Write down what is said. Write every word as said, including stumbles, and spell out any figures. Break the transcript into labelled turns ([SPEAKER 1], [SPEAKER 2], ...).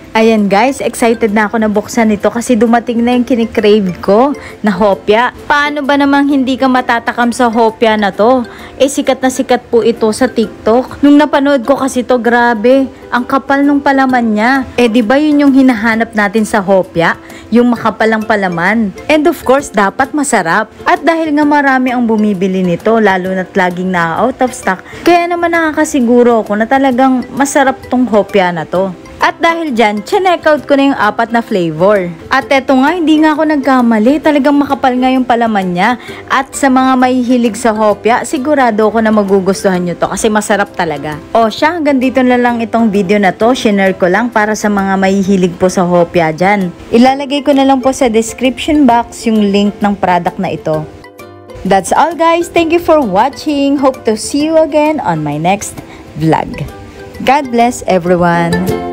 [SPEAKER 1] Ayan guys, excited na ako na buksan ito kasi dumating na yung kinikrave ko na hopya. Paano ba namang hindi ka matatakam sa hopya na to? Eh sikat na sikat po ito sa TikTok. Nung napanood ko kasi to, grabe, ang kapal nung palaman niya. Eh di ba yun yung hinahanap natin sa hopya? Yung makapalang palaman. And of course, dapat masarap. At dahil nga marami ang bumibili nito, lalo na't laging na out of stock, kaya naman nakakasiguro ako na talagang masarap tong hopya na to. At dahil dyan, chinek out ko na yung apat na flavor. At eto nga, hindi nga ako nagkamali. Talagang makapal nga yung palaman niya. At sa mga mahihilig sa hopya, sigurado ako na magugustuhan nyo to kasi masarap talaga. O siya, hanggang dito na lang itong video na to. Shinare ko lang para sa mga mahihilig po sa hopya dyan. Ilalagay ko na lang po sa description box yung link ng product na ito. That's all guys. Thank you for watching. Hope to see you again on my next vlog. God bless everyone.